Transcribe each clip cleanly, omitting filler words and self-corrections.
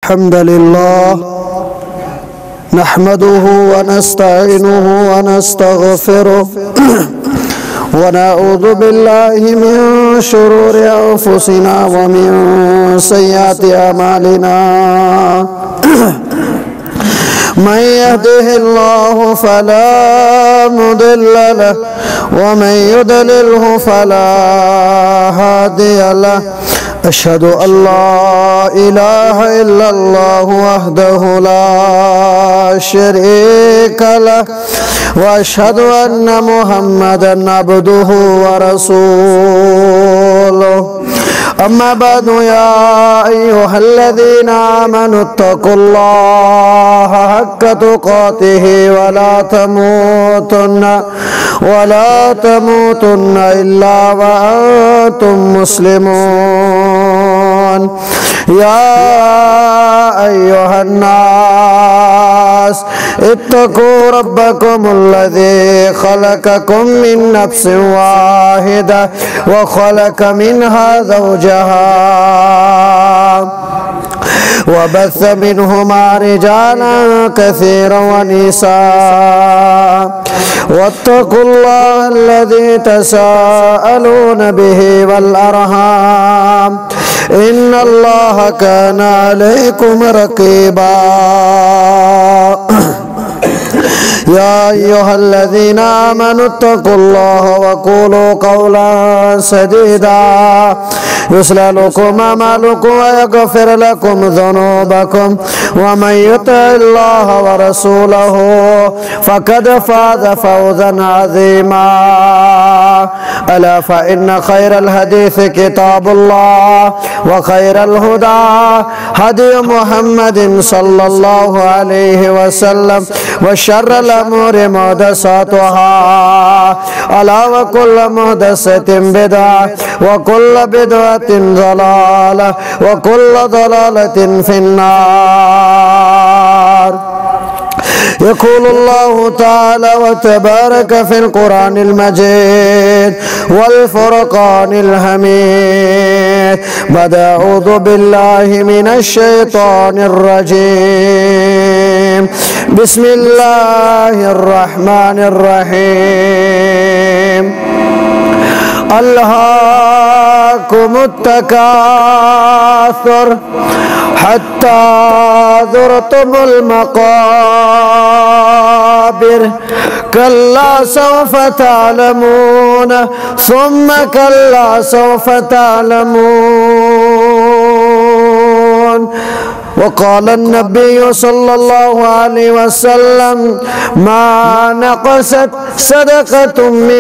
الحمد لله نحمده ونستعينه ونستغفره ونعوذ بالله من شرور أنفسنا ومن سيئات أعمالنا من يهده الله فلا مضل له ومن يضلله فلا هادي له أشهد أن لا إله إلا الله وحده لا شريك له وأشهد أن محمدا عبده ورسوله أما بعد يا أيها الذين آمنوا اتقوا الله حق تقاته ولا تموتن إلا وأنتم مسلمون يا أيها الناس اتقوا ربكم الذي خلقكم من نفس واحدة وخلق منها زوجها وبث منهما رجالا كثيرا ونساء واتقوا الله الذي تساءلون به والأرحام إن الله كان عليكم رقيبا يا أيها الذين آمنوا اتقوا الله وقولوا قولا سديدا يصلح لكم أعمالكم ويغفر لكم ذنوبكم ومن يطع الله ورسوله فقد فاز فوزا عظيما ألا فإن خير الحديث كتاب الله وخير الهدى هدي محمد صلى الله عليه وسلم وشر الأمور محدثاتها ألا وكل محدثة بدعة وكل بدعة ضلالة وكل ضلالة في النار. يقول الله تعالى وتبارك في القرآن المجيد والفرقان الحميد بعد أعوذ بالله من الشيطان الرجيم بسم الله الرحمن الرحيم ألهاكم التكاثر حتى زرتم المقابر كلا سوف تعلمون ثم كلا سوف تعلمون. وقال النبي صلى الله عليه وسلم ما نقصت صدقة من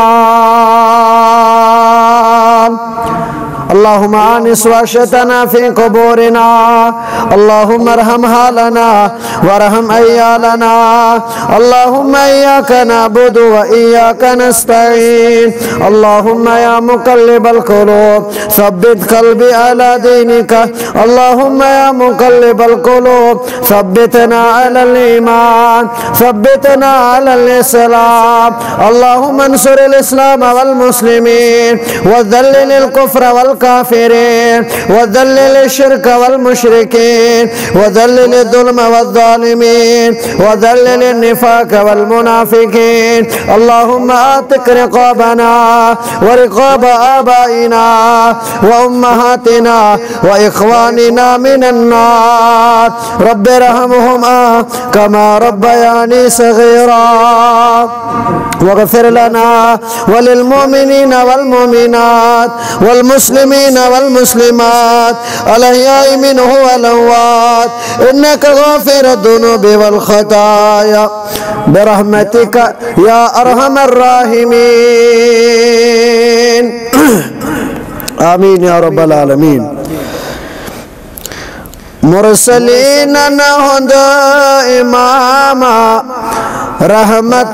مال. اللهم آنس وحشتنا في قبورنا اللهم ارحم حالنا وارحم عيالنا اللهم إياك نعبد وإياك نستعين اللهم يا مقلب القلوب ثبت قلبي على دينك اللهم يا مقلب القلوب ثبتنا على الإيمان ثبتنا على الإسلام اللهم انصر الإسلام والمسلمين وذلل الكفر والكافرين وذلل الشرك والمشركين وذلل الظلم والظالمين وذلل النفاق والمنافقين اللهم آتك رقابنا ورقاب آبائنا وأمهاتنا وإخواننا من النار رب ارحمهما كما ربياني صغيرا واغفر لنا وللمؤمنين والمؤمنات والمسلمين والمسلمات الأحياء منه والأموات إنك غافر الذنوب والخطايا برحمتك يا أرحم الراحمين آمين يا رب العالمين. مرسلين نهدى إماما رحمة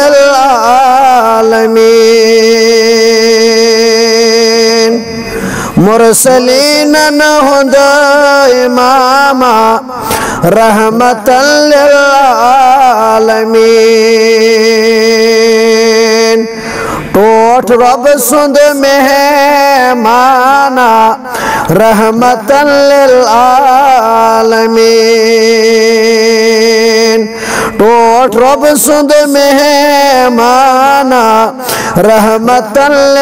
للعالمين مرسلين نهدى إماما رحمة للعالمين कोट रब सुंद मेहमाना रहमतन लिल आलमीन العالمین ٹوٹ رب سند مہمانا رحمت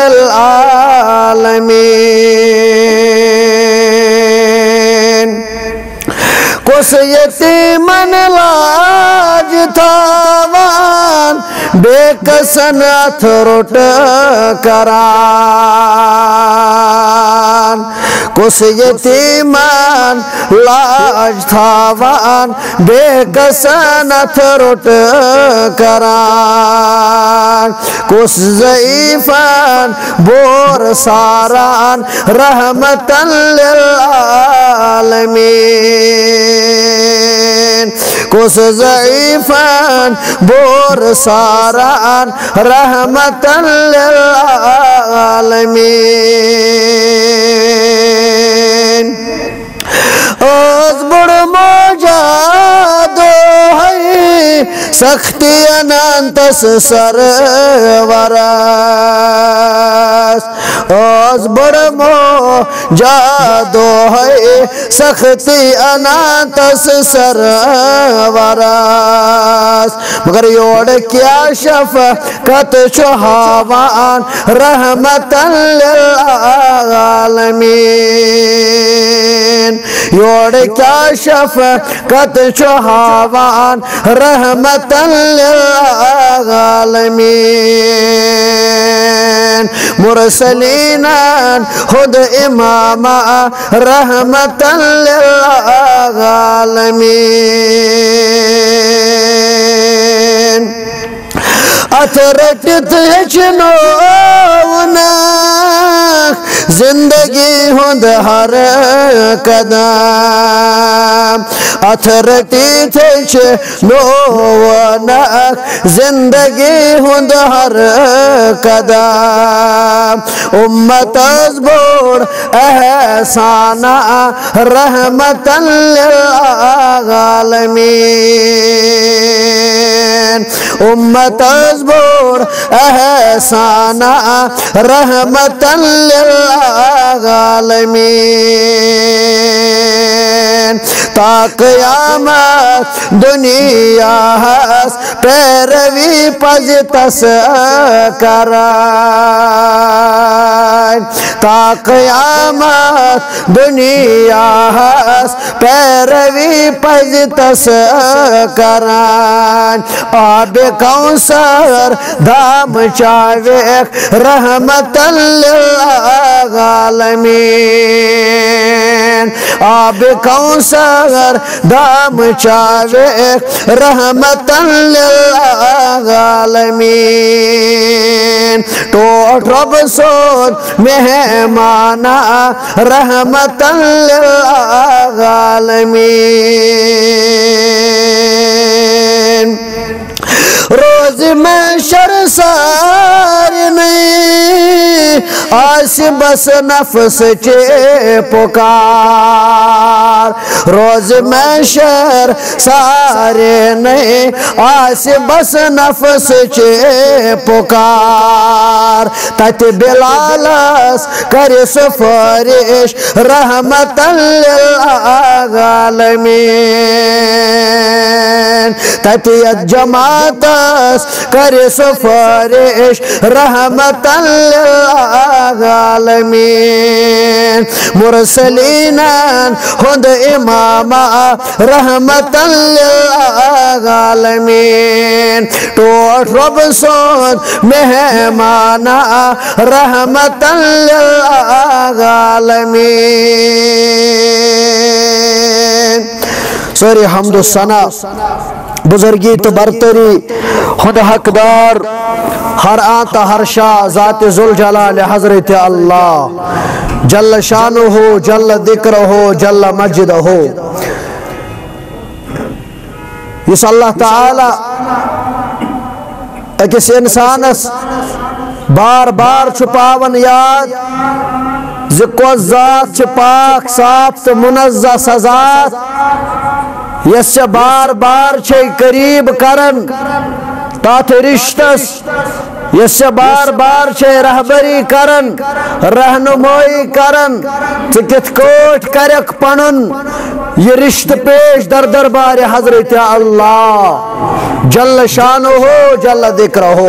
للعالمین کس یتیمن لاج تھاوان بے کسن اتھرٹ کران کس یتیمن لاج تھاوان بے کسن اتھرٹ کران کس ضعیفان بور ساران رحمت للعالمین کس ضعیفان بور ساران رحمت للعالمین از بڑ مجادو ہے سختی انانتس سرورس از بڑ مجادو ہے سختی انانتس سرورس مگر یوڑ کیا شفقت چہاوان رحمت للعالمین یوڑ کیا شفقت چہاوان رحمت للعالمین مرسلین خود اماما رحمت للعالمین اترٹت ہچنونا زندگی ہند ہر قدم اترٹت ہچنونا زندگی ہند ہر قدم امت از بوڑ احسانا رحمت للعالمین امت از بوڑ احسانا رحمت للعالمین تا قیامت دنیا ہس پیروی پز تس کرائیں تا قیامت دنیا ہس پیروی پز تس کرائیں آب کوثر دام چاویک رحمت للعالمین آب کوثر دام چاویک رحمت للعالمین ٹوٹ رب سود مہمانا رحمت للعالمین روز محشر ساری نہیں آس بس نفس چے پکار روز محشر سارے نہیں آس بس نفس چے پکار تت بلالس کر سفارش رحمت للعالمین تت جماعتس کر سفارش رحمت للعالمین مرسلین ہند اماما رحمت للعالمین ٹوٹ رب سود مہمانا رحمت للعالمین سوری حمد و ثنا بزرگی تو برتری خود حقدار ہر آتا ہر شاہ ذات ذوالجلال حضرت اللہ جل شانہ ہو جل ذکر ہو جل مجد ہو اس اللہ تعالی اکس انسانس بار بار چھپاون یاد ذکو ذات چھ پاک صاف تو منزہ سزات یس بار بار چھے قریب کرن تات رشتس یس بار بار چھے رہبری کرن رہنمائی کرن کت کوٹ کرک پنن یہ رشت پیش در دربار حضرت اللہ جل شانہ ہو جل ذکرہ ہو.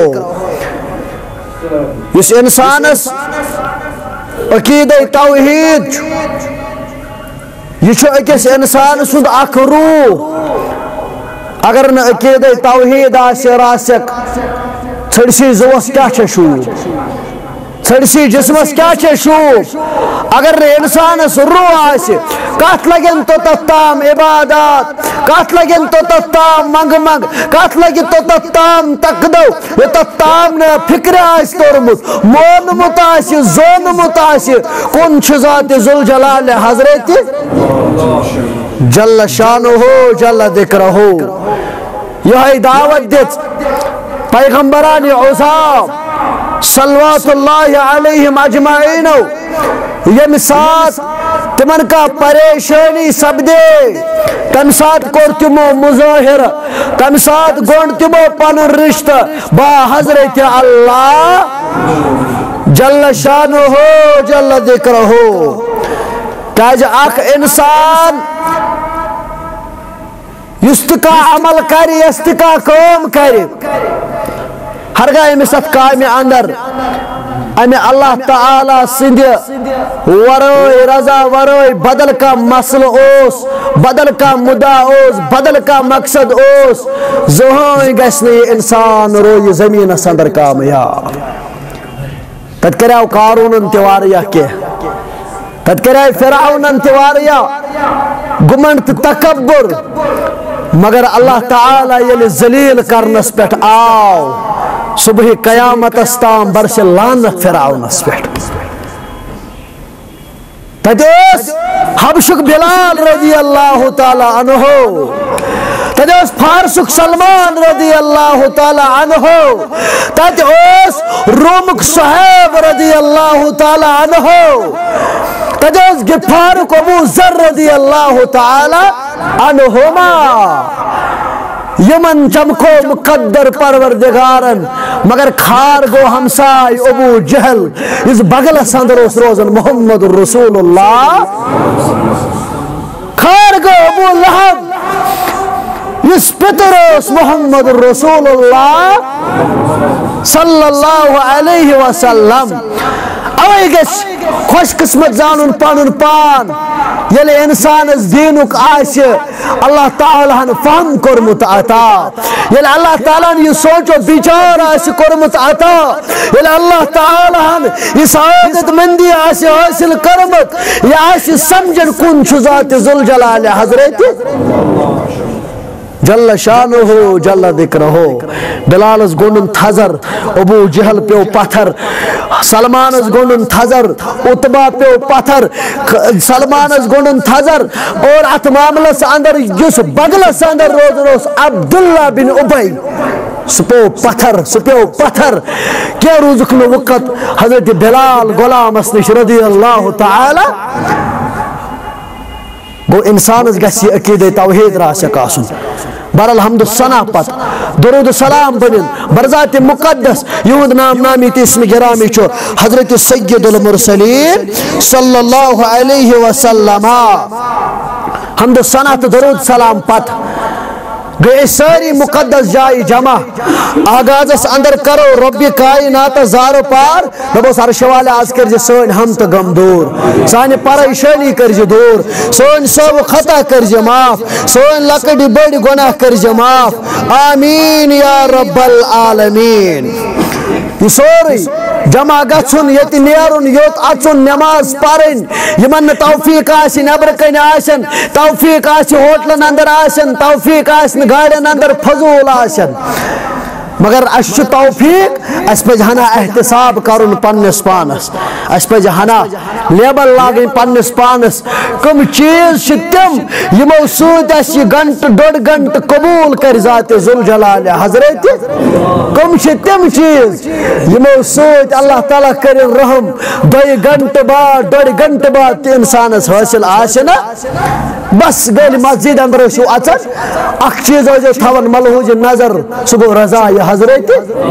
اس انسانس عقیدہ توحید یہ اکس انسان سند اخ روح. اگر نہ عقیدہ توحید آسہ راسک ژھرسی زوس کیا چھ شوب ژھرسی جسمس کیا چھ شوب. اگر نہ انسانس روح آسہ کت لگن تو تام عبادات کت لگن تو تام منگ منگ کت لگن تو تام تقدو یہ تام نہ فکر آس تورمت مونمت آس زونمت آس کن چھ ذات ذوالجلال حضرت جل شانہ ہو جل ذکرہ ہو. یہ دعوت دت پیغمبران عظام صلوات اللہ علیہم اجمعین یم سات تمن کا پریشانی سپدے تم سات کور تمو مظاہر تم سات گونڈ تمو پن رشتہ با حضرت اللہ جل شانہ ہو جل ذکرہ ہو. تاج اخ انسان یستکا عمل کری یستکا کام کری ہرگاہ امس ات کامہ اندر امہ اللہ تعالی سند ورائے رضا ورائے بدل کا مسل اوس بدل کا مدعا اوس بدل کا مقصد اوس زہاں گژھنہ انسان روی زمینس اندر کامیاب. تت کریو قارون تہ واریاہ کینٛہہ تت کریو فرعون تہ واریاہ گمنڈ تہ تکبر مگر اللہ تعالی یل ذلیل کرنس پہ آو صبح قیامت تام برس لعنت فرعونس پہ. تدیس حبشک بلال رضی اللہ تعالی عنہ تدیس فارسک سلمان رضی اللہ تعالی عنہ تدیس رومک صحیب رضی اللہ تعالی عنہ تدیس غفارک ابو ذر رضی اللہ تعالی عنہما یمن چمکو مقدر پروردگارن مگر کھار گو ہمسائے ابو جہل اس بغل اندر اس روزن محمد رسول اللہ کھار گو ابو لہب اس پتر اس محمد رسول اللہ صلی اللہ علیہ وسلم. اوے گش خوش قسمت زانن پانن پان یل انسان دینک آس اللہ تعالی ہن فہم کورمت عطا یل اللہ تعالی یہ سوچو بچار آس کورمت عطا یل اللہ تعالی ہن یہ سعادت مندی آس حاصل کرمت یہ آس سمجھن کن چھ ذات ذوالجلال حضرت جل شانہ ہو جل ذکرہ ہو. بلالس گونڈن تھزر ابو جہل پیو پتھر سلمانس گونڈن تھزر اتبا پیو پتھر سلمانس گونڈن تھزر اور ات معاملس اندر جس بغلس اندر روزن اس عبداللہ بن ابی سپو پتھر کیا روزک نو وقت حضرت بلال غلام نش رضی اللہ تعالی. گو انسانس گژھِ عقیدہ توحید راسک آسن بر الحمد ثنا پت درود سلام بنن برذات مقدس یہود نام نامی تی اسم گرامی چھو حضرت سید المرسلین صلی اللہ علیہ وسلم حمد ثنا تو درود سلام پت گئے ساری مقدس جائی جمع آغاز اس اندر کرو رب کائنات زارو پار دبو سار شوال آز کر جی سوین ہم تو غم دور سانی پریشانی کر جی دور سوین سو خطا کر جی معاف سوین لکڑی بڑی گناہ کر جی معاف آمین یا رب العالمین. یہ سوری جمع گھن یت نیرن یوت اچن نماز پرن یمن توفیق آس نبر کن آسن توفیق آس ہوٹلن اندر آسن توفیق آس گاڑین اندر فضول آسن مگر اس توفیق اس پہ ہنا احتساب کرن پنس پانس اس پہ ہنا لیبل لاگن پنس پانس کم چیز تم یمو سوت اس گھنٹ ڈوڑ گھنٹ قبول کر ذات ذوالجلال حضرت کم تم چیز یمو سوت اللہ تعالیٰ کر رحم دو گھنٹ بعد ڈوڑ گھنٹ بعد انسانس حاصل آسنا بس گل مسجد اندر اچن اخ چیز تھون ملحوظ نظر سہ گو رضا حضرت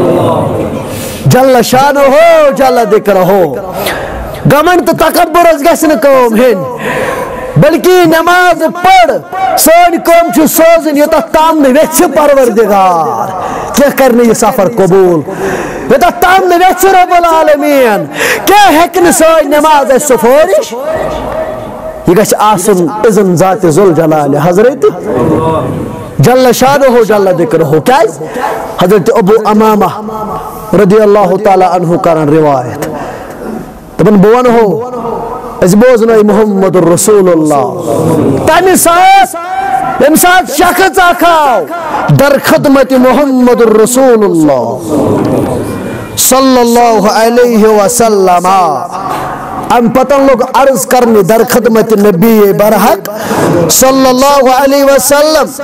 جل شانہ ہو جل ذکرہ ہو. گمنڈ تو تکبر گھن کم ہین بلکہ نماز پڑھ سن کم چھ سوزن یوتھ تام ویچھ پروردگار کیا کرنے یہ سفر قبول یوتھ تام ویچھ رب العالمین کیا ہیکن سن نماز سفارش یہ گھس آسن اذن ذات ذوالجلال حضرت جل شانہ جل ذکرہ کیا حضرت ابو امامہ رضی اللہ تعالی عنہ کرن روایت دپن بہ ونہو اس بوزنائی محمد الرسول اللہ تمہ ساتھ یم ساتھ شخص اکھاو در خدمت محمد الرسول اللہ صلی اللہ علیہ وسلم ام پتن لوگ عرض کرنے در خدمت نبی برحق صلی اللہ علیہ وسلم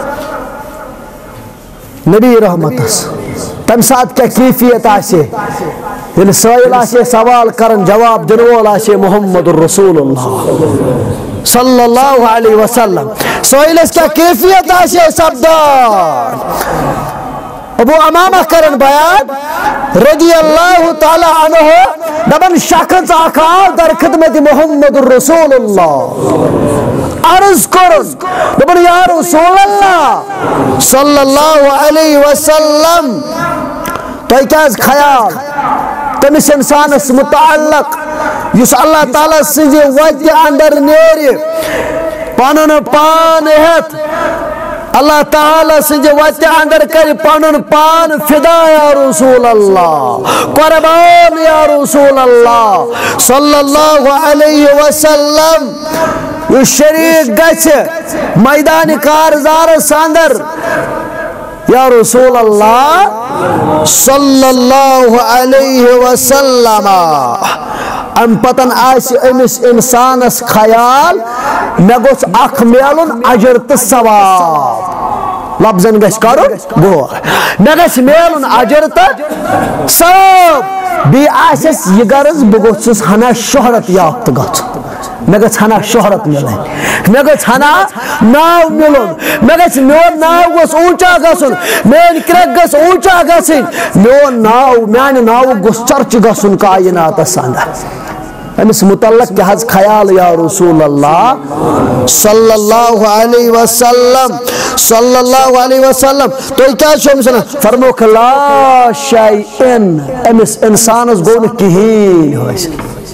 نبی رحمت تم ساتھ کیا کیفیت آسے یل سائل آسے سوال کرن جواب دنوال آسے محمد الرسول اللہ صلی اللہ علیہ وسلم سائل اس کیا کیفیت آسے سبدان ابو امامہ کرن بیان رضی اللہ تعالی عنہ دبن شخص آکھا در خدمت محمد الرسول اللہ عرض کرن دبن یا رسول اللہ صلی اللہ علیہ وسلم تو کیا خیال تمس انسانس متعلق یس اللہ تعالی سنجھ وجہ اندر نیری پانن پان ہت اللہ تعالی سنجھ وجہ اندر کر پانن پان فدا یا رسول اللہ قربان یا رسول اللہ صلی اللہ علیہ وسلم یہ شریک گچھ میدان کارزار ساندر یا رسول اللہ صلی اللہ علیہ وسلم ام پتن آس امس انسانس خیال مے گوس اخ میلن اجر تو ثواب لفظن گھس کرو غور مے گھس میلن اجر تو ثواب بی آسس یہ غرض بہ گوسس ہنا شہرت یافت گژھ مے گژھ ہنا شہرت ملن مے گژھ ہنا ناو ملن مے گژھ میون ناو گوس اونچا گژھن میٲنۍ کرٛیٚکھ گژھِ اونچا گژھٕنۍ میون ناو میانہِ ناو گوس چرچہِ گژھُن کائناتس اندر امس متعلق کیا حض خیال یا رسول اللہ صلی اللہ علیہ وسلم صلی اللہ علیہ وسلم تو کیا چھو امس فرموک لا شیئن امس انسانس گو نہ کہین ہوئیس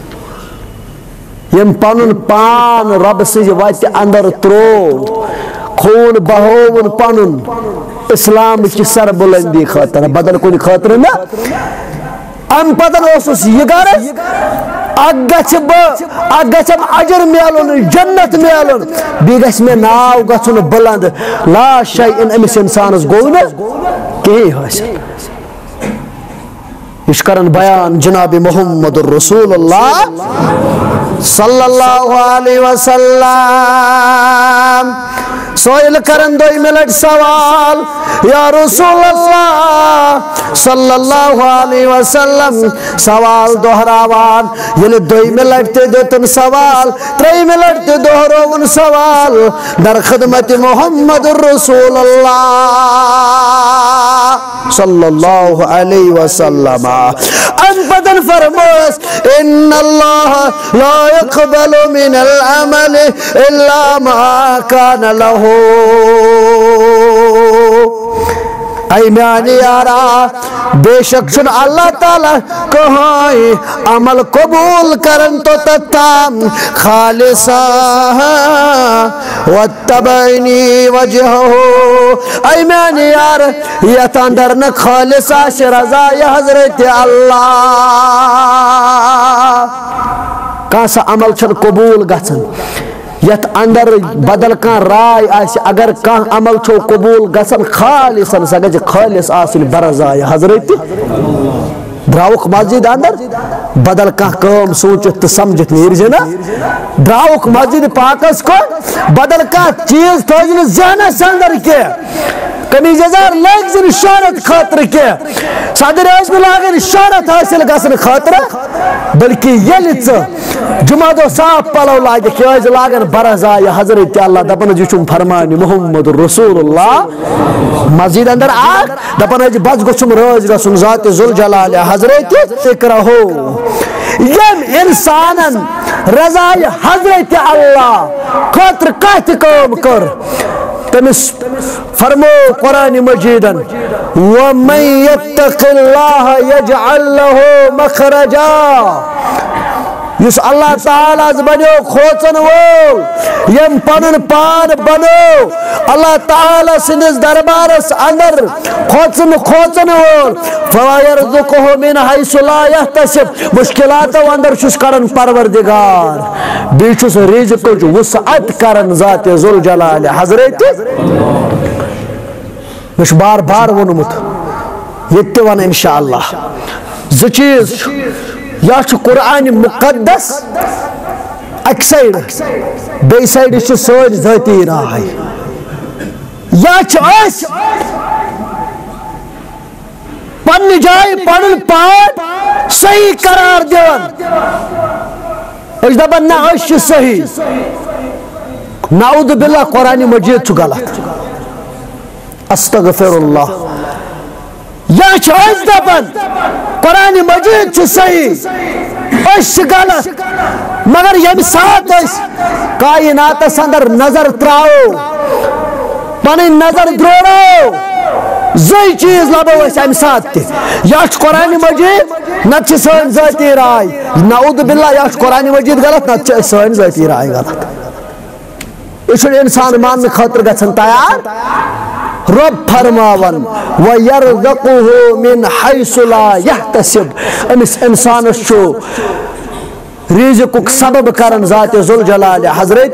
یم پنن پان رب سج وت اندر ترو خون بہون پنن اسلام کی سر بلندی خاطر بدل کن خاطر نا ام پتن اوسس یہ غرض اگچم اجر میلن جنت میلن بی گژھِ مے ناو گژھُن بلند لا شیئن امس انسانس گو نہ کہین حاصل یہ کرن بیان جناب محمد الرسول اللہ صلی اللہ علیہ وسلم سوئل کرن دوئی ملٹ سوال یا رسول اللہ صلی اللہ علیہ وسلم سوال دہراوان یل دوئی ملٹ تے دیتن سوال ترئی ملٹ تے دہراون سوال در خدمت محمد الرسول اللہ صلی اللہ علیہ وسلم ان بدن فرموس ان اللہ لا يقبل من العمل الا ما كان له اے میانی یارا بے شک چن اللہ تعالی کہائی عمل قبول کرن تو تتام خالصا واتبعنی وجہو اے میانی یار یہ اندر نہ خالصا شرزا یا حضرت اللہ کہاں سا عمل چن قبول گھن یت اندر بدل کان رائے آس اگر کان عمل چھو قبول گژھن خالصن سا گژھِ خالص آسن برزائے حضرت دراوک مسجد اندر بدل کان کام سوچت تو سمجھت نیرزِ نا دراوک مسجد پاکس کو بدل کان چیز تھوجن ذہنس اندر کے قمیض یزار لگزن شہرت خاطر کی صدر اعظم لاگن شہرت حاصل گژھن خاطر بلکہ ییٚلہِ ژٕ جمعہ دۄہ صاف پلو لاگہِ کیازِ لاگن برزایہِ حضرت اللہ دپان یہ چھُم فرمان محمد رسول اللہ مسجد اندر آگ دپان بس گوٚژھُم رٲضۍ گژھُن ذات ذوالجلال حضرت اقرہو یم انسانن رضایہِ حضرت اللہ خاطر کانٛہہ تہِ کٲم کٔر تمس فرمو قرآن مجیدن وَمَن يَتَّقِ اللَّهَ يَجْعَلْ لَهُ مَخْرَجًا یس اللہ تعالیٰ بنو کھوچن وول یم پنن پان بنو اللہ تعالیٰ سندس دربارس اندر کھوچن وول فَيَرْزُقُهُ مِنْ حَيْثُ لَا يَحْتَسِبُ مشکلاتو اندر چھس کرن پروردگار بیچ چھس رزقچ وسعت کرن ذات ذوالجلال حضرت مش بار بار ونمت یہ ون انشاءاللہ ز چیز یا قرآن مقدس اک سائڈ بی سائڈ سن ذاتی رائے یا پنہ جائے پن پان صحیح قرار دان دپان نا صحیح نعوذ باللہ قرآن مجید چھ غلط استغفر اللہ یا دپان قرآن مجید چھ صحیح غلط مگر یم سات کائناتس اندر نظر تراؤ پن نظر دروڑو زی چیز لبو ام سات یا قرآن مجید نت سن ذاتی رائے نعوذ باللہ یا قرآن مجید غلط نت سن ذاتی رائے غلط یہ انسان مان خاطر گھن تیار رب فرماون وَيَرْزَقُهُ مِنْ حَيْثُ لَا يَحْتَسِبُ امس انسانس چھو رزقک سبب کرن ذات ذوالجلال حضرت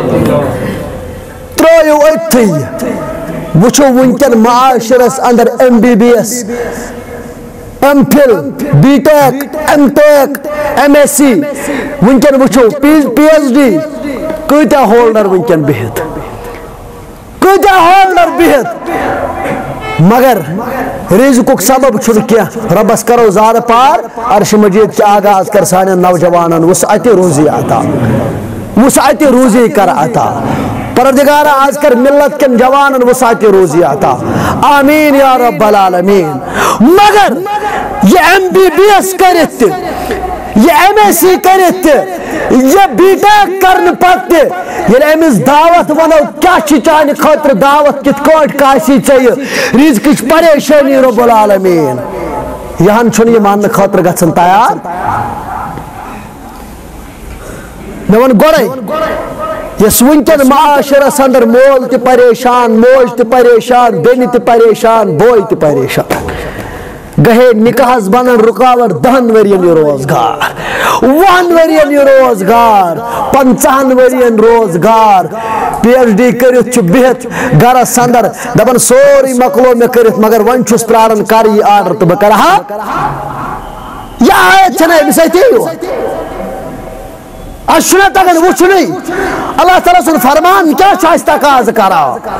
ترایو اتھی وچھو ونکن معاشرس اندر MBBS MPhil BTech MTech MSc ونکن وچھو PhD کتیا ہولڈر ونکن بہت کتیا ہولڈر بہت مگر رزقک سبب چھن کیا ربس کرو زار پار عرش مجید کے آغاز کر سانے نوجوانن وسعت روزی عطا وسعت روزی کر عطا پروردگارہ آج کر ملت کن جوانن وسعت روزی عطا آمین یا رب العالمین مگر یہ MBBS کرت یہ MSc کرت یہ BTech کرن پتے یہ امس دعوت ونو کیا چاہنے خاطر دعوت کت کوٹ کاسی چاہیے رزقچ پریشانی رب العالمین یہاں چھن یہ مان خاطر گھن تیار میں ون گوڑے یس ونکن معاشرس اندر مول تی پریشان موج تی پریشان بین تی پریشان بوئی تی پریشان گہے نکاحس بنن رکاوٹ 10 ورین روزگار 1 ورین روزگار 50 ورین روزگار PhD کرت چھ بہت گرس اندر دپان سوری مکلو میں کرت مگر ون چھس پرارن کر یہ آرڈر تو بہ کرہا یہ آیت چھنا امس اتیو اشنا تگن وچھنی اللہ تعالیٰ سن فرمان کیا چھ تقاض کرا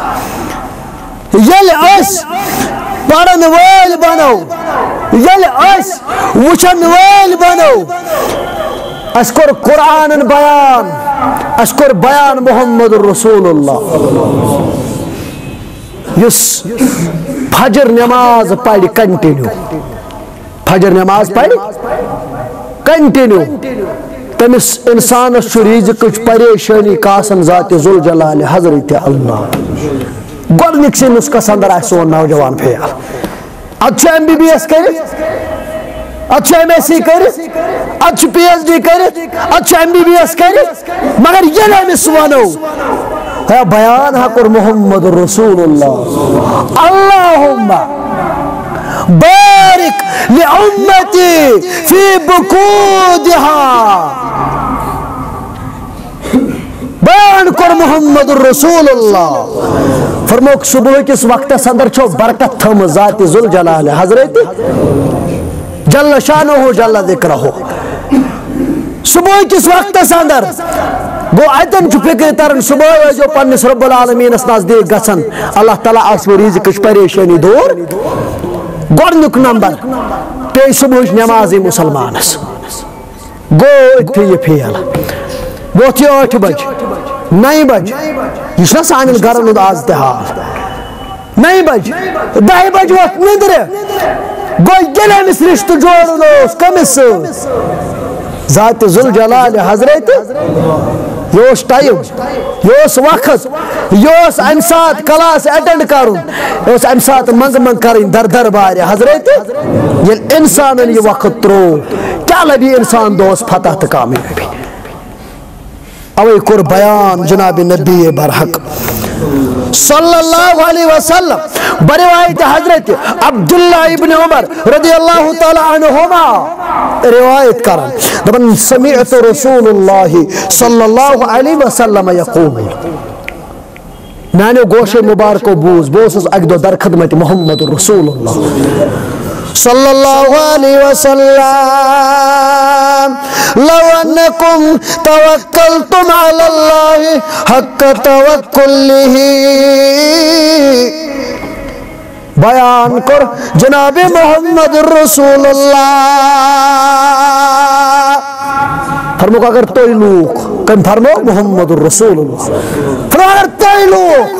یل اس پڑھن وول بنو یل اس وچھن وول بنو اس کور قرآن بیان اس کور بیان محمد رسول اللہ یس فجر نماز پڑھ کنٹینیو فجر نماز پڑھ کنٹینیو تمس انسانس چھ رزقچ پریشانی کاسن ذات ذوالجلال حضرت اللہ گۄڈنِک سے نسخس اندر آسہِ سون نوجوان فیل اتھ MBBS کرت اتھ MSc کرت اتھ PhD کرت اتھ MBBS کرت مگر یہ امس ونو بیان ہا کور محمد رسول اللہ اللہم بارک لأمتی فی بکودہا بیان کر محمد رسول اللہ فرموک صبح کس وقت اندر چھو برکت تھم ذات ذوالجلال حضرت جل شانہ جل ذکرہ صبح کس وقت اندر گو اتن فکر تران صبح جو پنس رب العالمین نزدیک گھن اللہ تعالیٰ آسو رزقچ پریشانی دور گۄڈنیُک نمبر پے صبح نماز مسلمانس گو اتھے یہ پھیل ووت یہ 8 بج 9 بج یہ سان گرن ہند آز تہ حال 9 بج 10 بج ووت ندر گو یل امس رشتہ جوڑن کمس ذات ذوالجلال حضرت یہ ٹائم یہ وقت یہ ام سات کلاس اٹینڈ کرن یہ ام سات منگ منگ کریں در دربار حضرت یل انسان یہ وقت ترو کیا لبی انسان دوس فتح تو کامیابی اوے کور بیان جناب نبی برحق صلی اللہ علیہ وسلم بروایت حضرت عبداللہ ابن عمر رضی اللہ تعالی عنہما روایت کرن دبن سمعت رسول اللہ صلی اللہ علیہ وسلم یقول میانے گوش مبارک بوس اک دو در خدمت محمد رسول اللہ صلی اللہ علیہ وسلم لو انکم توکلتم علی اللہ حق توکلہ بیان کر جناب محمد رسول اللہ فرمو اگر توئی لوگ کم فرمو محمد رسول اللہ فرمو اگر توئی لوگ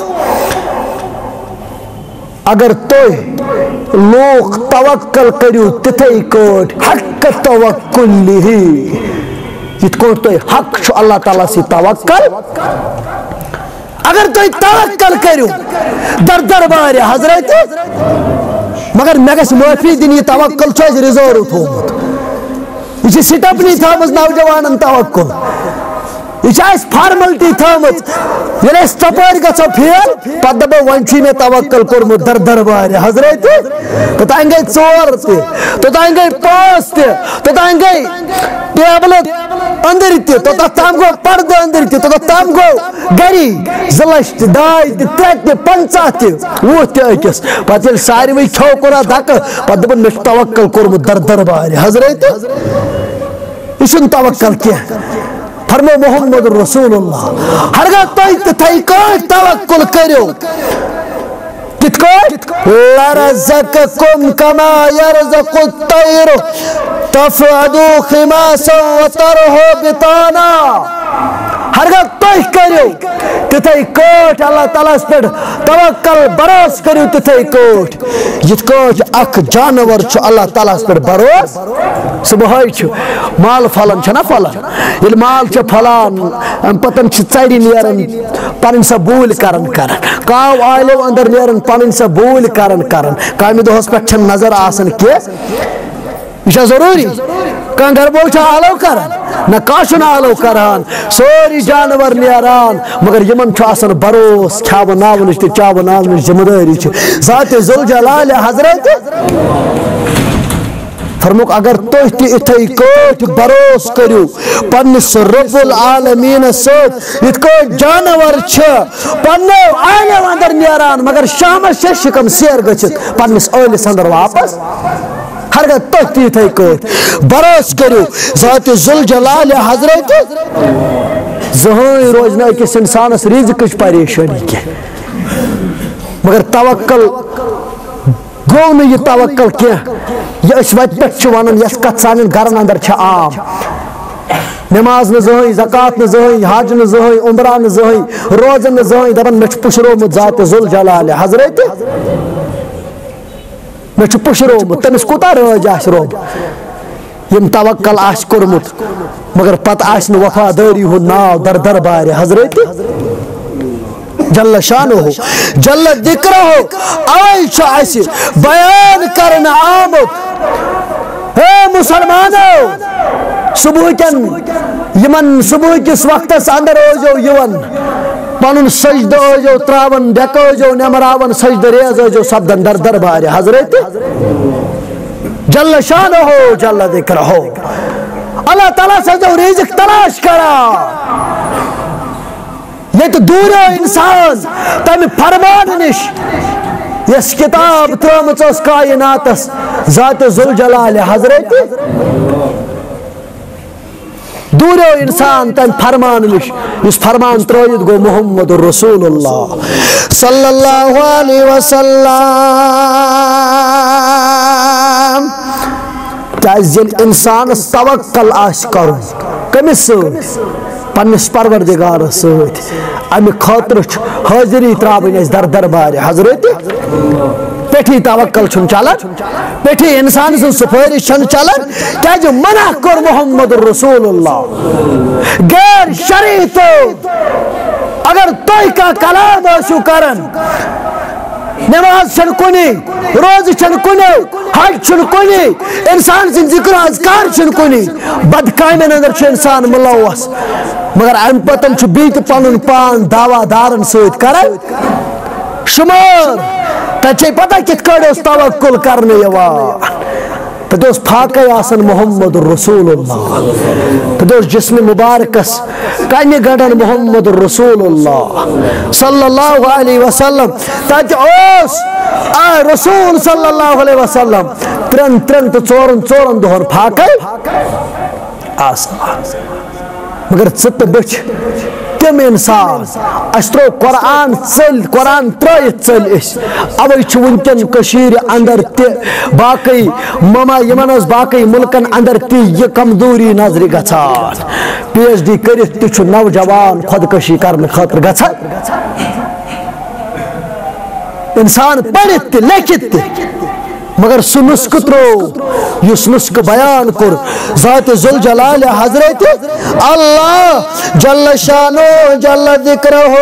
اگر توئی لوگ توکل کریو تتھائی کوٹ حق توکل ہی یت کوٹ توئی حق چھو اللہ تعالیٰ سی توکل اگر توئی توکل کریو در دربار حضرت مگر میں گھس معافی دن یہ توکل چھو اس ریزورو تھومت یہ سٹپ نہیں تھامت نوجوانن توکل یہ فارملٹی تھامت یل تپر گھو پھیل پتہ دپو ون میں توکل کورمت در دربار حضرت توتان گئی 4 تہ توتان گئی 5 تہ توتان گئی ٹیبل اندر تہ توتام گو پردہ اندر تہ توتام گو گری 2 لچھ 2 3 تہ 50 تہ 20 تہ اکس پتہ یل ساروی کھو کورا دک پتہ دپن مے توکل کورمت در دربار حضرت یہ چھن توکل کیا فرمو محمد رسول اللہ ہرگاہ توئی تتھائی کوٹ توکل کریو کت کوٹ لرزقکم کما یرزق الطیر تفعدو خماسا وترہو بطانا ہرگاہ توئی کریو تتھائی کوٹ اللہ تعالیٰ اس پر توکل بروس کریو تتھائی کوٹ جت کوٹ اک جانور چھو اللہ تعالیٰ اس پر بروس صبحائی چھو مال پھلن چھنا پھلن یل مال چھو پھلان پتن چھ ژری نیرن پنن سا بول کرن کاو آلو اندر نیرن پنن سا بول کرن کامی دہس پہ چھن نظر آسن کی یہ ضروری کان گھر بول چھا آلو کرن نہ کاشن آلو کران سوری جانور نیران مگر یمن چھو آسن بروس کھاو ناونش تے چاو ناونش ذمہ داری چھ ذات ذوالجلال حضرت فرموک اگر توی تی اتھائی کوٹ بروس کریو پنس رب العالمین سوت ات کوٹ جانور چھ پنو آئیو اندر نیران مگر شام شکم سیر گچت پنس اولیس اندر واپس ہرگاہ توی تی اتھائی کوٹ بروس کریو ذات ذوالجلال حضرت زہائی روزنہ کس انسان اس رزقش پریشانی کے مگر توکل گو نہیں یہ توکل کیا یہ اس وقت پہ چھوانن یس کت سانن گرن اندر چھ عام نماز نہ زہائی زکاة نہ زہائی حج نہ زہائی عمرہ نہ زہائی روزہ نہ زہائی دبن میں چھ پشرومت ذات ذوالجلال حضرت میں چھ پشرومت تمس کوتا روز آس روب یم توکل آس کورمت مگر پت آس نہ وفاداری ہو ناو در دربار حضرت جل شانہ ہو جل ذکرہ ہو آئی چھا ایسی بیان کرنا آمد اے مسلمانوں صبح کن یمن صبح کس وقت اندر ہو جو یون پنن سجدہ ہو جو تراون ڈیک ہو جو نمراون سجدہ ریز ہو جو سبدن در دربار حضرت جل شانہ ہو جل ذکرہ ہو اللہ تعالیٰ سے جو رزق تلاش کرا یہ تو دور انسان تم فرمان نش یس کتاب ترمت اس کائنات ذات ذوالجلال حضرت دوریو انسان تم فرمان نش اس فرمان ترٲیِتھ گو محمد رسول اللہ صلی اللہ علیہ وسلم کیازِ ییٚلہِ اِنسانس توکل آسہِ کرُن کٔمِس سۭتۍ پننس پروردگارس سۭتۍ امہِ خٲطرٕ چھُ حٲضری ترٛاوٕنۍ اَسہِ دربارِ حضرت پیٹھی توکل چھُنہٕ چلان پیٹھی انسان سٕنٛز سفٲرِش چھنہٕ چلان کیازِ منع کوٚر محمد رسول اللہ غیر شرعی اگر تُہۍ کانٛہہ کلام ٲسِو کران نماز چھنہٕ کُنی روزٕ چھنہٕ کُنی حج چھنہٕ کُنی انسان سٕنٛدۍ ذکر اذکار چھنہٕ کُنی بدکامٮ۪ن اندر چھُ انسان مُلوث مگر امہِ پتہٕ چھُ بیٚیہِ تہِ پنُن پان دعوا دارن سۭتۍ کران شُمار تتہِ چھے پتہ کِتھ کٲٹھۍ اوس توکل کرنہٕ یِوان تتہِ اوس فاقے آسان محمد رسول اللہ تتہِ اوس جسمِ مبارکس کنہِ گڑان محمد رسول اللہ صلی اللہ علیہ وسلم تتہِ اوس رسول صلی اللہ علیہ وسلم ترٛٮ۪ن تہٕ ژورن دۄہن فاقے آسان مگر ژٕ تہٕ بہٕ چھِ تم انسان اس ترو قرآن ترٲیِتھ ژٔلۍ أسۍ اوے چھُ وٕنکٮ۪ن کٔشیٖرِ اندر تہِ باقٕے یِمن حظ باقٕے مُلکن اندر تہِ یہِ کمزوری نظرِ گژھان PhD کٔرِتھ تہِ چھُ نوجوان خودکشی کرنہٕ خٲطرٕ گژھان انسان پٔرِتھ تہِ لیکھِتھ تہِ مگر سُہ نسخہٕ ترٛوو یُس نسخہٕ بیان کوٚر ذات ذوالجلال حضرت اللہ جل شانو جل ذکرہو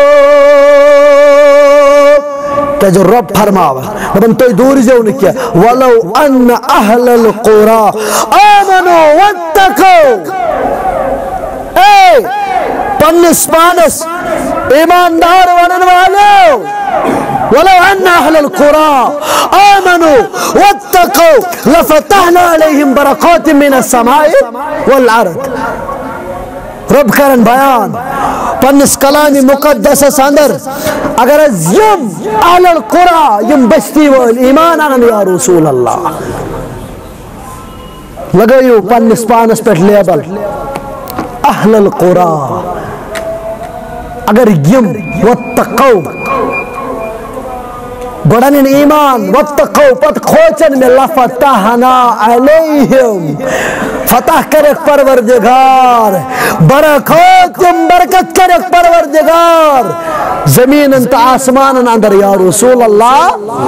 کیازِ رب فرماوان دپان تُہۍ دوٗرزیو نہٕ کینٛہہ ولو ان اہل القرى آمنوا واتقوا اے پننس پانس ایماندار ونن والو ولو ان اهل القرى آمنوا واتقوا لفتحنا عليهم بركات من السماء والارض رب کرن بیان پنس کلام مقدس اندر اگر یم اہل القرى یم بستی وول ایمان انن یا رسول اللہ لگایو پنس پانس پہ لیبل اہل القرى اگر یم واتقوا گۄڈن ایمان واتقوا پتہٕ کھوژن مےٚ لفتحنا علیہم فتح کرکھ پروردگار برکات برکت کرکھ پروردگار زمینن تہٕ آسمانن اندر یا رسول اللہ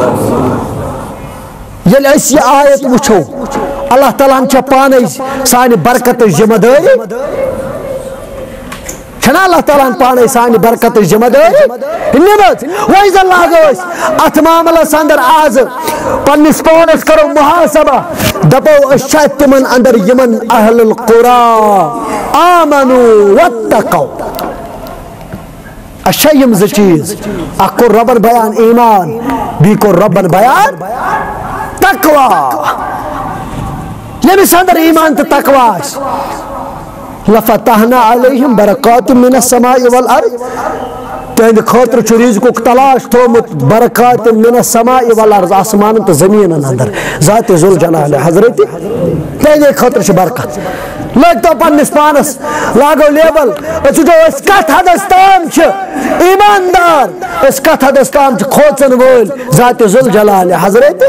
ییٚلہِ أسۍ یہِ آیت وٕچھو اللہ تعالیٰ ہن چھےٚ پانے سانہِ برکتٕچ ذمہٕ دٲری چھنا اللہ تعالیٰ ہن پانے سانہِ برکتٕچ ذمہٕ دٲری نِمٕژ وۄنۍ زن لاگو أسۍ اتھ معاملس اندر آز پننس پانس کرو محاسبہ دپو أسۍ چھا تِمن اندر یِمن اہل القرى آمنوا واتقوا اَسہِ چھا یِم زٕ چیٖز اکھ کوٚر رۄبن بیان ایمان بیٚیہِ کوٚر رۄبن بیان تقوا ییٚمِس اندر ایمان تہٕ تقوا آسہِ لفتحنا علیہم برکات من السماء والارض تہندِ خٲطرٕ چھُ رزقُک تلاش تھومُت برکات من السماء والارض آسمانن تہٕ زمیٖنن اندر ذات ذوالجلال حضرت تہندے خٲطرٕ چھِ برکت لٲگتو پننس پانس لاگو لیبل أسۍ وٕچھو أسۍ کتھ حدس تام چھِ ایماندار أسۍ کتھ حدس تام چھِ کھوژن وٲلۍ ذات ذوالجلال حضرت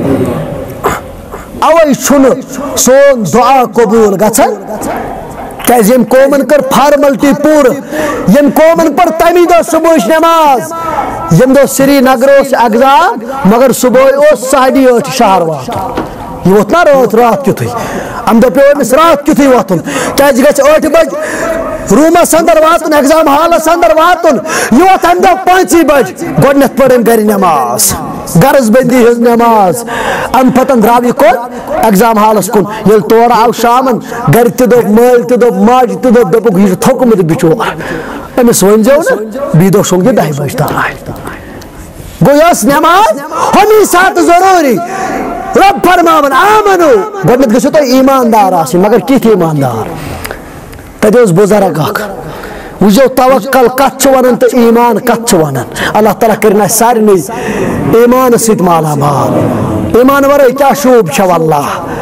اوے چھُنہٕ سون دعا قبوٗل گژھان کیازِ یم قومن کر فارملٹی پور یم قومن پر تمی دۄہ صبحٕچ نماز یم دۄہ سری نگر اوس ایگزام مگر صبحٲے اوس 8:30 شہر واتُن یہ ووت نا رات تیُتھُے امہِ دۄہ پیٚو أمِس رات تیُتھُے وۄتھُن کیازِ گژھِ 8 بجہِ روٗمس اندر واتُن ایگزام ہالس اندر واتُن یہ ووت امہِ دۄہ 5 بجہِ گۄڈنیٚتھ پٔر أمۍ گرِ نماز غرض بندی ہٕنٛز نماز امہِ پتہٕ درٛاو یہِ کوٚت ایگزام ہالس کُن ییٚلہِ تورٕ آو شامن گرِ تہِ دوٚپ مٲلۍ تہِ دوٚپ ماجہِ تہِ دوٚپُکھ یہِ چھُ تھوٚکمُت بِچور أمِس ؤنۍزیو نہٕ بیٚیہِ دۄہ شۄنٛگ یہِ 10 بجہِ تام گوٚو یہِ ٲس نماز ہمی ساتہٕ ضروٗری رب فرماوان آمنو گۄڈنیٚتھ گٔژھِو تُہۍ ایماندار آسٕنۍ مگر کِتھ ایماندار تتہِ اوس بُزرگ اکھ وٕچھو توکل کتھ چھُ ونان تہٕ ایمان کتھ چھُ ونان اللہ تعالیٰ کٔرِنۍ اَسہِ سارنٕے ایمانس سۭتۍ مالا مال ایمان ورٲے کیاہ شوٗب چھےٚ واللہ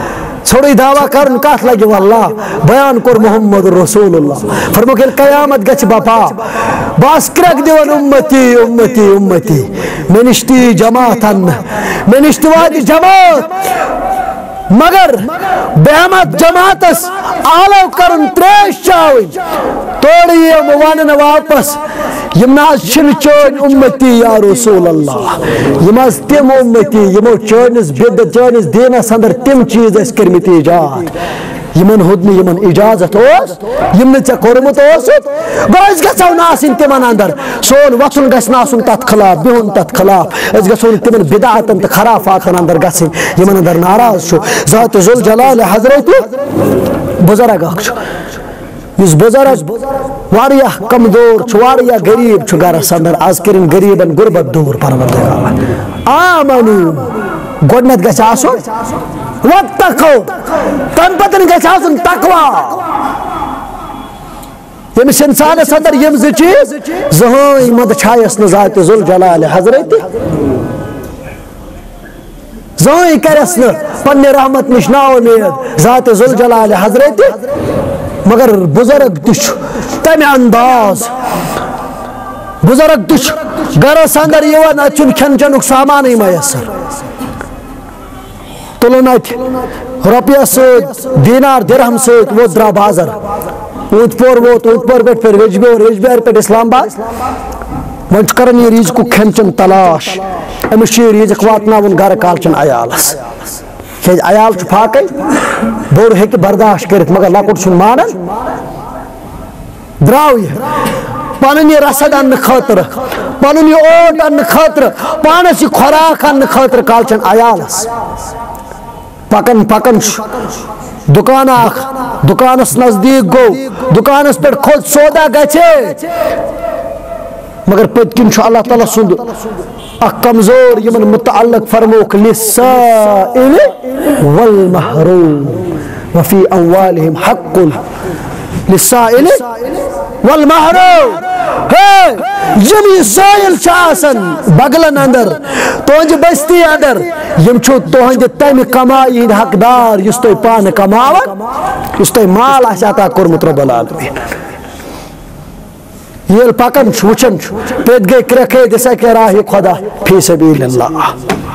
ثوڑی دعویٰ کرن کات لگی واللہ بیان کور محمد رسول اللہ فرمو کہ قیامت گچ باپا باس کرک دیون امتی امتی امتی میں نشتی جماعتن میں نشتی وادی جماعت مگر بہمت جماعتس آلو کرن تریش چاوی توڑی یہ موانن واپس یمناز چھن چون امتی یا رسول اللہ یماز تم امتی یمو چونس بدت چونس دینس اندر تم چیز اس کرمتی ایجاد یمن ہدنی یمن اجازت اوس یمن چا کورمت اوسط گوز گسو ناسن تمن اندر سون وطن گس ناسن تت خلاف بہن تت خلاف اس گسون تمن بدعاتن تہ خرافاتن اندر گسن یمن اندر ناراض چھو ذات ذوالجلال حضرت بزرگ اخ چھو اس بزرگ واریاہ کمزور چھو واریاہ غریب چھو گرس اندر آز کرن غریبن غربت دور پروردگار آمنو گۄڈنیٚتھ گژھِ آسُن واتقوا تَمہِ پتہٕ گژھِ آسُن تقوا ییٚمِس اِنسانس اندر یِم زٕ چیٖز زٕہٕنۍ منٛدٕ چھایس نہٕ ذاتِ ذوالجلالِ حضرت زٕہٕنۍ کرٮ۪س نہٕ پننہِ رحمت نِش نا اُمید ذاتِ ذوالجلالِ حضرت مگر بزرگ تہِ چھُ تمہِ انداز بزرگ تہِ چھُ گرس اندر یِوان اتہِ چھُنہٕ کھٮ۪ن چٮ۪نُک سامانٕے میسر تُلُن اتہِ رۄپیس سۭتۍ دیٖنار دِرہم سۭتۍ ووت درٛاو بازر اوٗنٛتۍ پور ووت اوٗنٛتۍ پور پٮ۪ٹھ پھِر ویجبیور پٮ۪ٹھ اسلام آباد وۄنۍ چھُ کران یہِ ریٖزقُک کھٮ۪ن چٮ۪ن تلاش أمِس چھُ یہِ ریٖزق واتناوُن گرٕ کالچن عیالس کیازِ عیال چھُ فاقے بوٚڑ ہیٚکہِ برداشت کٔرِتھ مگر لۄکُٹ چھُنہٕ مانان درٛاو یہِ پنُن یہِ رسد اننہٕ خٲطرٕ پنُن یہِ اوٹ اننہٕ خٲطرٕ پانس یہِ خوراک اننہٕ خٲطرٕ کالچن عیالس پکن پکن دکان اخ دکانس نزدیک گو دکانس پہ کھوت سودا گژھے مگر پت کن اللہ تعالیٰ سند اخ کمزور یمن متعلق فرموک للسائل والمحروم وفي اموالهم حق للسائل والمحروم یم یہ سائل چاسن بغلن اندر تہنج بستی اندر یم چھو تہنج تمہ کمائی ہند حقدار یس تہ پان کماون یس تہ مال آسہ عطا کورمت رب العالمین یل پکن وچن پت گئی کرکھے دسا کہ راہ خدا فی سبیل اللہ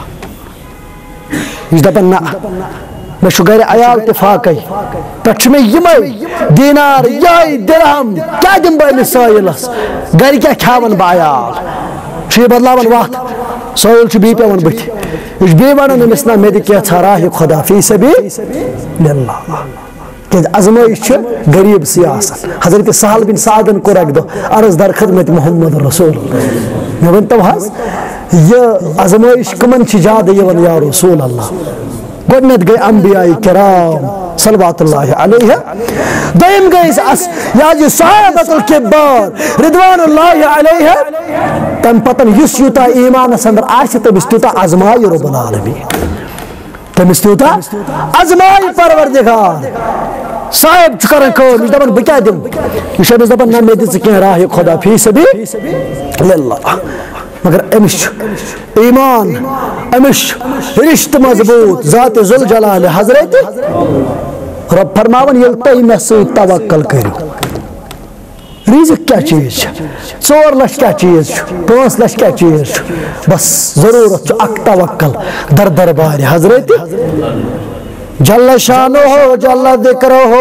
یہ دپن نہ میں گر عیال تہ فاقے پہ میں یمے دینار یہ درہم کیا دم بہ امس سائلس گر کیا کھاون بہ عیال یہ بدلاون وقت سائل بی پیون بتھ یہ بی ونان امس نا مے دہ راہ خدا فی سبیل اللہ کہ ازمائش غریب سیاست حضرت سہل بن سعدن کور اک دہ عرض در خدمت محمد رسول مے ونتو حظ یہ ازمائش کمن زیادہ یوان یا رسول اللہ گۄڈنیٚتھ گٔے انبیاء کرام صلوات اللہ علیہ دوٚیِم گٔے یہِ صحابۃ الکبار رضوان اللہ علیہ تمہِ پتہٕ یُس یوٗتاہ ایٖمانس اندر آسہِ تٔمِس تیوٗتاہ ازمایہِ رب العالمین تٔمِس تیوٗتاہ ازمایہِ پروردگار صاحب چھُ کران کٲم یہِ چھُ دپان بہٕ کیٛاہ دِمہٕ یہِ چھُ أمِس دپان نہ مےٚ دِ ژٕ کینٛہہ راہِ خۄدا فی سبیل اللہ مگر امس ایمان امس رشتہ مضبوط ذات ذوالجلال حضرت رب فرماون یل تُہۍ مےٚ سۭتۍ توکل کٔرِو رزق کیا چیز 4 لچھ کیا چیز 5 لچھ کیا چیز بس ضرورت اک توکل در دربار حضرت جل شانہ ہو جل ذکر ہو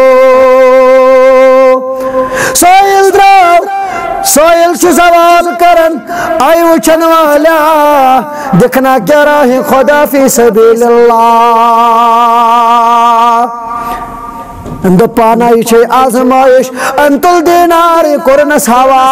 سائل دراو سائل سے سوال کرن آئی وچن والا دکھنا کیا راہ خدا فی سبیل اللہ اندو پانا چھے آزمائش انتل دینار کرنس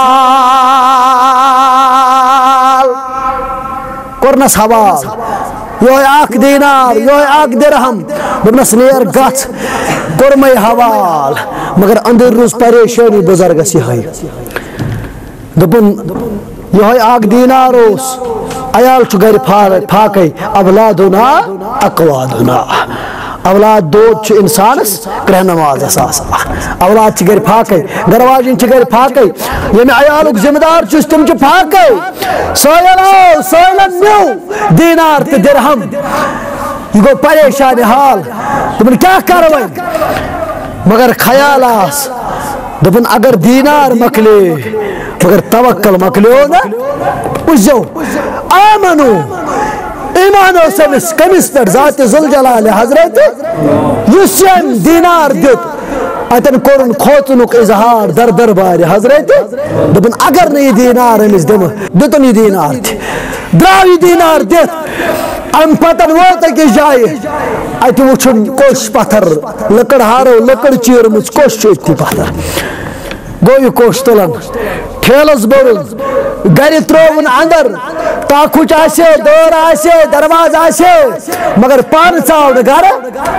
حوال یہ اک دینار یہ اک درہم دمس نیر گھ کرمے حوال مگر اندر روز پریشانی بزرگس یہ دپن یہ اک دینار اس عیال گر پھاکے اولادنا اقوادنا اولاد دود انسانس کرہ نماز اولاد گر پھاکے گھر واجن گر پھاکے یم عیالک ذمہ دار تم پھاکے سائلن نیو دینار تو درہم یہ گو پریشان حال دپن کیا کرو مگر خیال آس دپن اگر دینار مکلے مگر توکل مکلیو نا وچھو آمنو ایمان او سمس کمس پر ذات ذوالجلال حضرت یسیم دینار دیت اتن کورن کھوژنک اظہار در دربار حضرت دپن اگر نہ یہ دینار امس دم دتن یہ دینار دراو یہ دینار دت ام پتن ووت أکس جائے ات وچھن کوش پتھر لکڑ ہارو لکڑ چیرمچ کوش چیتی پتھر گو یہ کوش تلن ٹھیلس برن گر ترون اندر تاکھچ آسے دور آسے درواز آسے مگر پان ژاو گر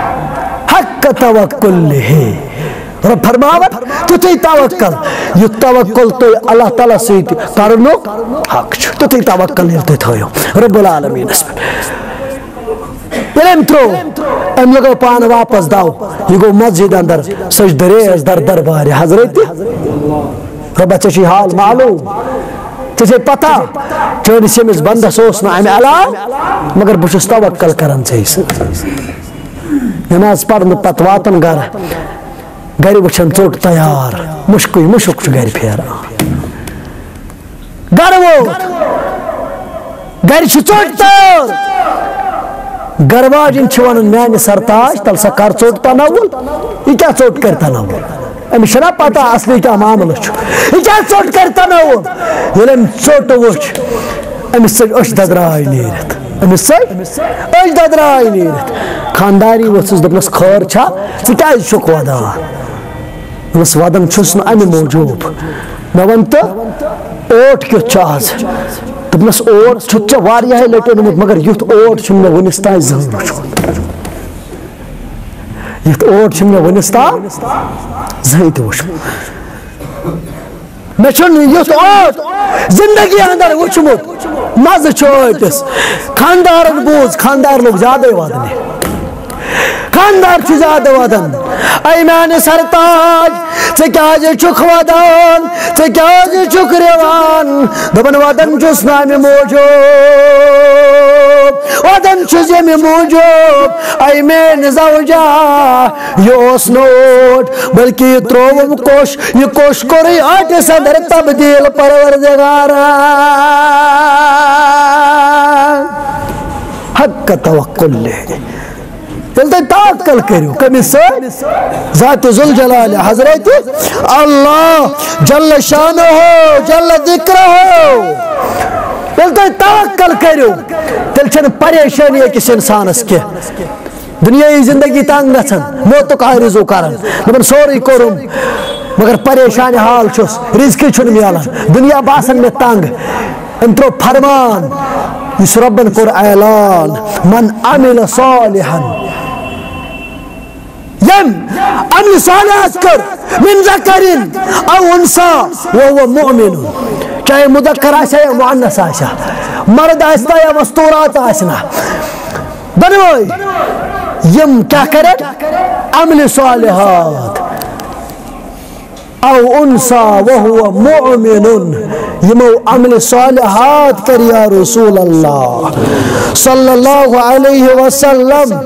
حق توکل ہے رب فرماوت تُتھے توکل یہ توکل تو اللہ تعالیٰ سۭتۍ کرنُک حق چھُ تُتھے توکل ییٚلہِ تُہۍ تھٲیِو رب العالمیٖنس پٮ۪ٹھ ییٚلہِ أمۍ ترٛوو أمۍ لگو پان واپس دو یہ گو مسجد اندر سجدٕ ریز در دربارِ حضرت ربا ژےٚ چھُے حال معلوم ژےٚ چھے پتہ چٲنِس ییٚمِس بندس اوس نہٕ امہِ علاوٕ مگر بہٕ چھُس توکل کران ژےٚ سۭتۍ نماز پرنہٕ پتہٕ واتن گرٕ گر وچھن ژوٚٹ تیار مشکٕے مشک چھُ گرِ پھیران گرٕ ووت گر چھِ ژوٚٹ تیار گر واجن چھِ ونان میانہِ سرتاج تل سا کر ژوٚٹ تناول یہ کیا ژوٚٹ کر تناول أمِس چھنا پتہ اصلی کیا معاملہٕ چھُ یہ کیا ژوٚٹ کر تناول ییٚلہِ أمۍ ژوٚٹ وٕچھ أمِس ژٔج أچھ ددراے نیٖرِتھ أمِس ژٔج أچھ ددراے نیٖرِتھ خانداری ؤژھٕس دوٚپنس خٲر چھا ژٕ کیازِ چھُکھ ودان دوٚپنس ودان چھُس نہٕ امہِ موٗجوٗب مےٚ ون تہٕ اوٹ کیُتھ چھُ آز دوٚپنس اوٹ چھُ ژےٚ واریاہے لٹہِ اوٚنمُت مگر یُتھ اوٹ چھُنہٕ مےٚ وُنِس تانۍ زٕہٕنۍ وٕچھمُت یُتھ اوٹ چھُنہٕ مےٚ وُنِس تام زٕہٕنۍ تہِ وٕچھمُت مےٚ چھُنہٕ یُتھ اوٹ زندگی اندر وٕچھمُت مزٕ چھُ ٲٹِس خاندارن بوٗز خاندار لوگ زیادے ودنہِ خاندار چھُ زیادٕ ودان اے میانہِ سرتاج ژٕ کیازِ چھُکھ ودان ژٕ کیازِ چھُکھ رِوان دوٚپُن ودان چھُس نہٕ امہِ موٗجوٗب ودان چھُس ییٚمہِ موٗجوٗب اے میٲنۍ زوجا یہِ اوس نہٕ اوٹ بلکہِ یہِ ترٛووُم کوٚش یہِ کوٚش کوٚرُے ٲٹِس اندر تبدیٖل پروردگارا حق توکل ییٚلہِ تُہۍ توکل کٔرِو کٔمِس سۭتۍ ذات ذوالجلال حضرت اللہ جل شانہ جل ذکرہ ییٚلہِ تُہۍ توکل کٔرِو تیٚلہِ چھنہٕ پریشٲنی أکِس انسانس کینٛہہ دُنیٲیی زندگی تنگ گژھان موتُک آرزوٗ کران دپان سورُے کوٚرُم مگر پریشان حال چھُس رزقٕے چھُنہٕ میلان دُنیا باسان مےٚ تنگ أمۍ ترٛوو فرمان یُس رۄبن کوٚر اعلان من عمل صالحا یم عمل صالحات کر من ذکر او انثى وهو مؤمن چاہے مذکر آسیا یا مؤنث آسیا مرد آسنا یا مستورات آسنا دونوے یم کیا کرن عمل صالحات او انثى وهو مؤمن یمو عمل صالحات کر یا رسول اللہ صلی اللہ علیہ وسلم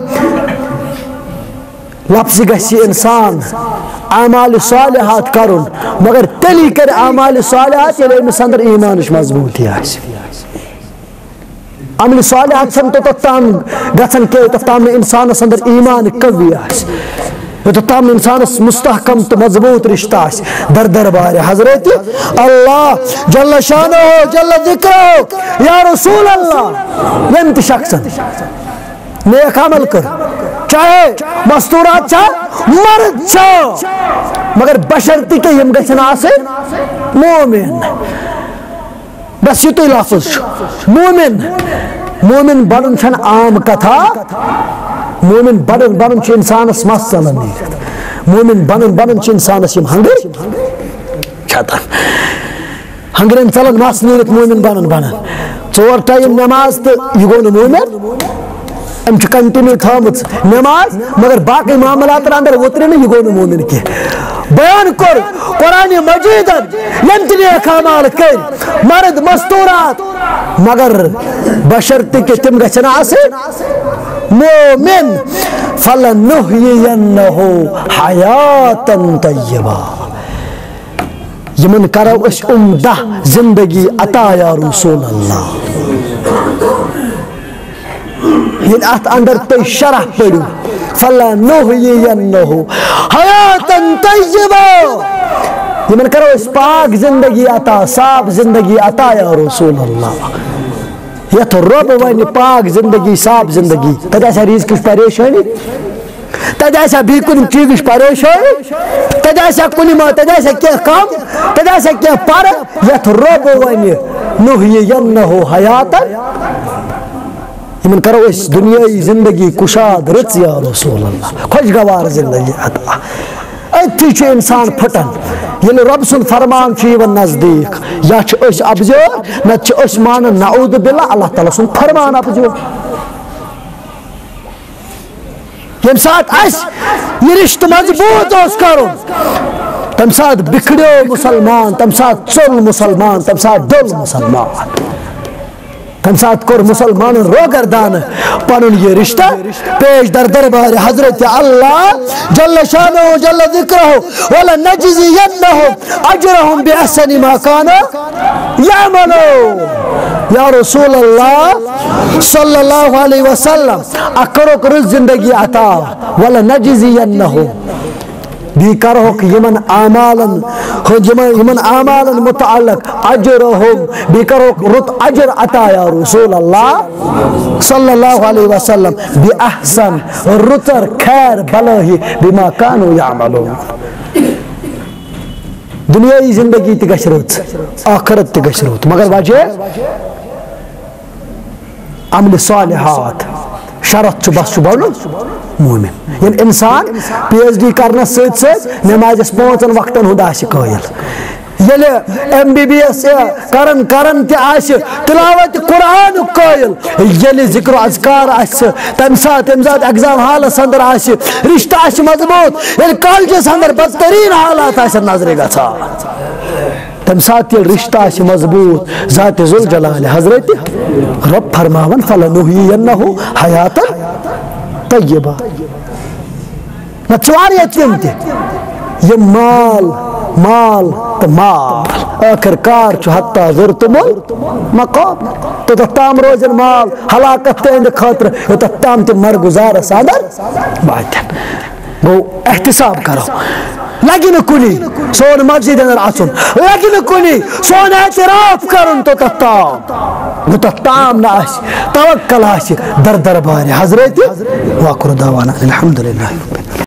لفظ گژھِ انسان اعمال صالحات کرن مگر تیلی کر اعمال صالحات ییٚلہِ أمِس اندر ایمانٕچ مضبوٗطی آسہِ عمل صالحات چھنہٕ توٚتتھ تام گژھان کینٛہہ یوٚتتھ تام نہٕ انسانس اندر ایمان قوی آسہِ یوٚتتھ تام نہٕ انسانس مستحکم تہٕ مضبوٗط رشتہٕ آسہِ در دربارِ حضرت اللہ جل شانہ جل ذکرہ یا رسول اللہ ییٚمۍ تہِ شخصن نیک عمل کر چاہے مستورات چھا مرد چھا مگر بشرطی کہ یم گژھن آسٕنۍ مومن بس یُتُے لفظ چھُ مومن بنُن چھنہٕ عام کتھا مومن بنُن چھُ انسانس مس ژلان نیٖرِتھ مومن بنُن چھُ انسانس یم ہنگر چھتان ہنگرین ژلان مس نیٖرِتھ مومن بنان ژور ٹایم نماز تہٕ یہِ گوٚو نہٕ مومن أمۍ چھُ کنٹِنیو تھٲومٕژ نماز مگر باقٕے معاملاتن اندر وُترِ نہٕ یہِ گوٚو نہٕ مومن کینٛہہ بیان کوٚر قرآنِ مجیٖدن یِم تہِ نیک اعمال کٔرۍ مرد مستورات مگر بشرطہِ کہ تِم گژھن آسٕنۍ مومن فَلَنُحْيِيَنَّهُ حَيَاةً طَيِّبَةً یمن کرو اس عمدہ زندگی عطا یا رسول اللہ. یہ ات اندر تی شرح پڑھو فَلَنُحْيِيَنَّهُ حَيَاةً طَيِّبَةً یمن کرو اس پاک زندگی عطا صاف زندگی عطا یا رسول اللہ. یت رب ون پاک زندگی صاف زندگی تد آسا رزقچ پریشانی تد آسا بی کن چیزچ پریشانی تد آسا کن تد آسا کی کم تد آسا کی پر یت رب ون نحیینہ حیاتا یمن کرو اس دنیای زندگی کشاد رچ یا رسول اللہ خوشگوار زندگی عطا. اتھی انسان پھٹن یل رب سن فرمان نزدیک یا ابزور نت مان نعوذ باللہ اللہ تعالیٰ سن فرمان ابزور. یم سات یہ رشتہ مضبوط کرو تم سات بکھڑو مسلمان تم سات چل مسلمان تم سات دل مسلمان تم سات کور مسلمان روگردان پنن یہ رشتہ پیش در دربار حضرت اللہ جل شانہ جل ذکرہ وَلَنَجْزِيَنَّهُمْ أَجْرَهُمْ بِأَحْسَنِ مَا كَانُوا يَعْمَلُونَ. یا رسول اللہ صلی اللہ علیہ وسلم اکرو کرو زندگی عطا وَلَنَجْزِيَنَّهُمْ بھی کرو کہ یمن اعمالا متعلق اجرہم بھی کرو رت اجر عطا یا رسول اللہ صلی اللہ علیہ وسلم بی احسن رتر خیر بلہی بما کانوا یعملون. دنیای زندگی تی گژھِ رٕژ آخرت تی گژھِ رُت مگر وجہ عمل صالحات شرط چھ بس چھ بنن مومن. یعنی انسان پی ایچ ڈی کرنا ست ست نمازس 5 وقتن ہند آسہ قائل یل MBBS کرن تہ تلاوت قرآن قائل یل ذکر و اذکار تمہ سات ایگزام حالس اندر رشتہ مضبوط یل کالجس اندر بدترین حالات نظر گژھان تم سات یل رشتہ مضبوط ذات ذوالجلال حضرت رب فرماون فَلَنُحْيِيَنَّهُ حَيَاةً طَيِّبَةً. نہ ژوار تم تہ یہ مال تو مال آخر کار حتیٰ زرتم المقام توتھ تام روزن مال ہلاکت تہند خاطر یوتھ تام تم مرگزارس اندر واتن. گو احتساب کرو لگی نا کلی سون مسجد اندر اچن لگی نا کلی سون اعتراف کرن توتھ تام نہ توکل در دربار حضرت واخر دعوانا الحمدللہ.